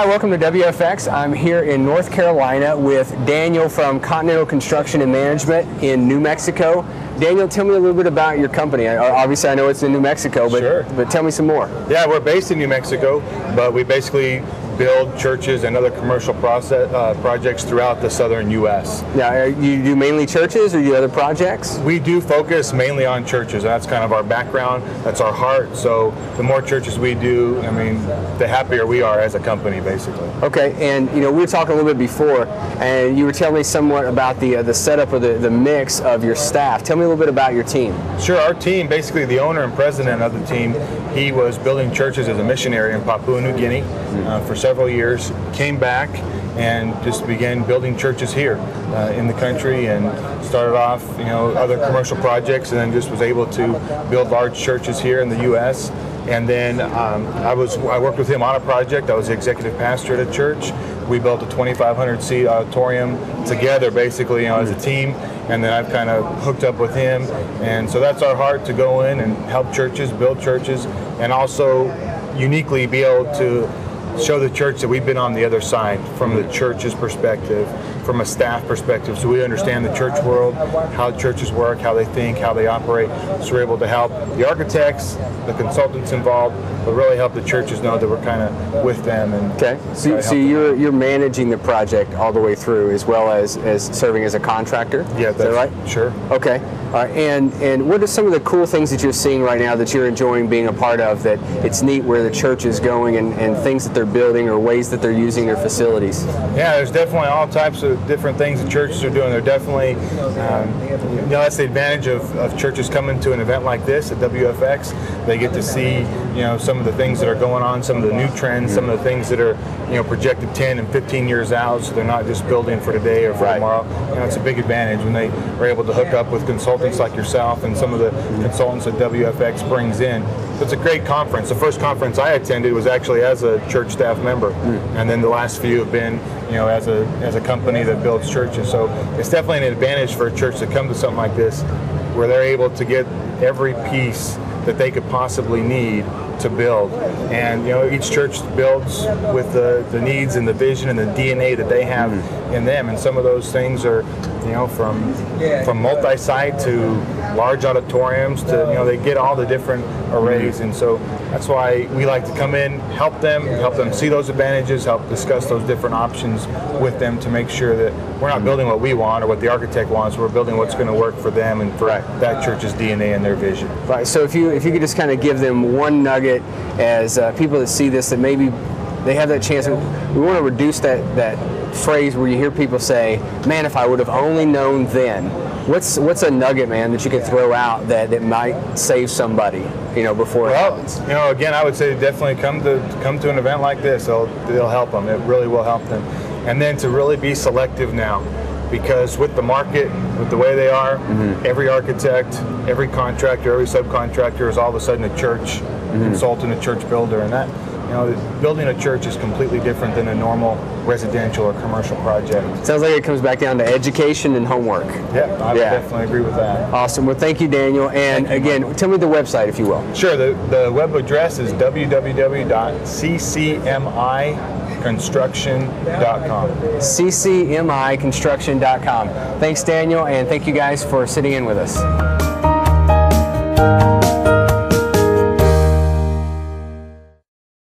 welcome to WFX. I'm here in North Carolina with Daniel from Continental Construction and Management in New Mexico. Daniel, tell me a little bit about your company. Obviously, I know it's in New Mexico, but, Sure. but tell me some more. Yeah, we're based in New Mexico, but we basically build churches and other commercial projects throughout the southern U.S. Now, you do mainly churches or do you other projects? We do focus mainly on churches. That's kind of our background. That's our heart. So the more churches we do, I mean, the happier we are as a company, basically. Okay, and we were talking a little bit before, and you were telling me somewhat about the setup or the mix of your staff. Tell me a little bit about your team. Sure, our team, basically the owner and president of the team, he was building churches as a missionary in Papua New Guinea for several years, came back and just began building churches here in the country, and started off, other commercial projects, and then just was able to build large churches here in the U.S. And then I worked with him on a project. I was the executive pastor at a church. We built a 2,500 seat auditorium together, basically, as a team. And then I've kind of hooked up with him. And so that's our heart, to go in and help churches, build churches, and also uniquely be able to show the church that we've been on the other side from the church's perspective, from a staff perspective, so we understand the church world, how churches work, how they think, how they operate. So we're able to help the architects, the consultants involved, but really help the churches know that we're kind of with them. And okay, so you're managing the project all the way through, as well as serving as a contractor? Yeah, is that right? Sure. Okay. All right. And what are some of the cool things that you're seeing right now that you're enjoying being a part of, that it's neat where the church is going, and things that they're building or ways that they're using their facilities? Yeah, there's definitely all types of different things that churches are doing. They're definitely, that's the advantage of churches coming to an event like this at WFX. They get to see, some of the things that are going on, some of the new trends, some of the things that are, projected 10 and 15 years out, so they're not just building for today or for tomorrow. It's a big advantage when they are able to hook up with consultants like yourself and some of the consultants that WFX brings in. It's a great conference. The first conference I attended was actually as a church staff member, and then the last few have been, as a company that builds churches. So it's definitely an advantage for a church to come to something like this, where they're able to get every piece that they could possibly need to build. And each church builds with the needs and the vision and the DNA that they have in them. And some of those things are, from multi-site to large auditoriums to, they get all the different arrays. And so that's why we like to come in, help them see those advantages, help discuss those different options with them, to make sure that we're not building what we want or what the architect wants. We're building what's going to work for them and for that church's DNA and their vision. Right. So if you could just kind of give them one nugget as people that see this, that maybe they have that chance. We want to reduce that phrase where you hear people say, "Man, if I would have only known then." What's a nugget, man, that you could throw out that might save somebody, before it happens? Again, I would say definitely come to an event like this. It'll help them. It really will help them. And then to really be selective now, because with the market, with the way they are, every architect, every contractor, every subcontractor is all of a sudden a church consultant, a church builder, and that, building a church is completely different than a normal residential or commercial project. Sounds like it comes back down to education and homework. Yeah, I would definitely agree with that. Awesome. Well, thank you, Daniel. And again, tell me the website, if you will. Sure. The web address is www.ccmiconstruction.com. ccmiconstruction.com. Thanks, Daniel, and thank you guys for sitting in with us.